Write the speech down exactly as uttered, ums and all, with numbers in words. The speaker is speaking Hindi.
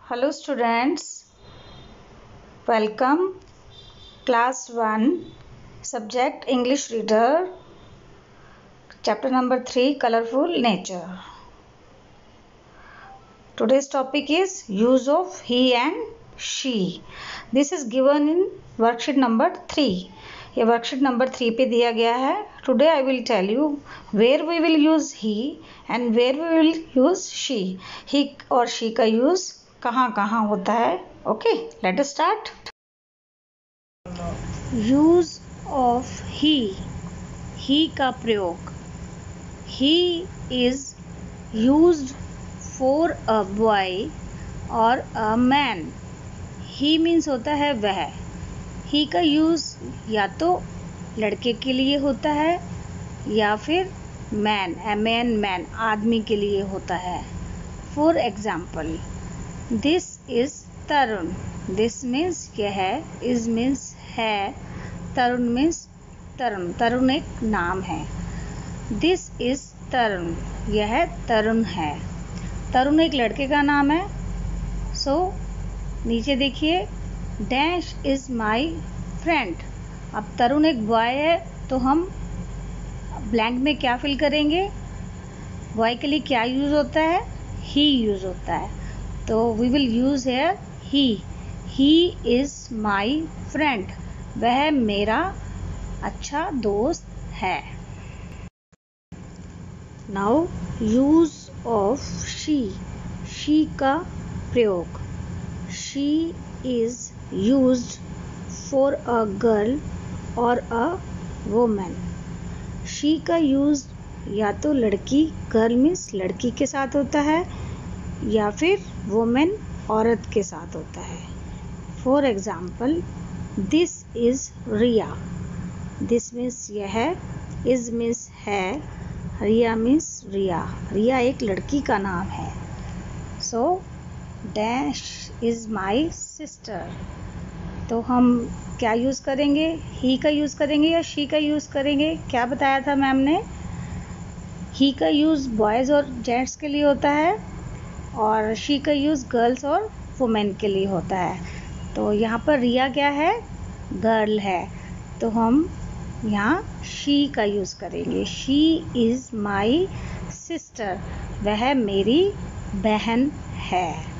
Hello students, welcome class one subject English reader chapter number three colorful nature. Today's topic is use of he and she. This is given in worksheet number three. ये worksheet number three पे दिया गया है. Today I will tell you where we will use he and where we will use she. He और she का use कहाँ कहाँ होता है. Okay, let us start. Use of he. he का प्रयोग. He is used for a boy or a man. He means होता है वह. he का यूज़ या तो लड़के के लिए होता है या फिर मैन ए मैन मैन आदमी के लिए होता है. For example, this is Tarun. This means यह है, इज मीन्स है, तरुण मीन्स तरुण. तरुण एक नाम है. दिस इज तरुण, यह तरुण है. तरुण एक लड़के का नाम है. सो so, नीचे देखिए, डैश इज माई फ्रेंड. अब तरुण एक बॉय है तो हम ब्लैंक में क्या फिल करेंगे. बॉय के लिए क्या यूज़ होता है, ही यूज़ होता है. तो we will use here he. He is my friend, वह मेरा अच्छा दोस्त है. Now use of she. She का प्रयोग. She is used for a girl और अ वुमन. शी का यूज़ या तो लड़की, गर्ल मीन्स लड़की के साथ होता है, या फिर वुमेन औरत के साथ होता है. For example, this is Riya. This means यह, इज़ मीन्स है, रिया मीन्स रिया. रिया एक लड़की का नाम है. So dash is my sister. तो हम क्या यूज़ करेंगे, ही का यूज़ करेंगे या शी का यूज़ करेंगे. क्या बताया था मैम ने, ही का यूज़ बॉयज़ और जेंट्स के लिए होता है और शी का यूज़ गर्ल्स और वुमेन के लिए होता है. तो यहाँ पर रिया क्या है, गर्ल है, तो हम यहाँ शी का यूज़ करेंगे. शी इज़ माई सिस्टर, वह मेरी बहन है.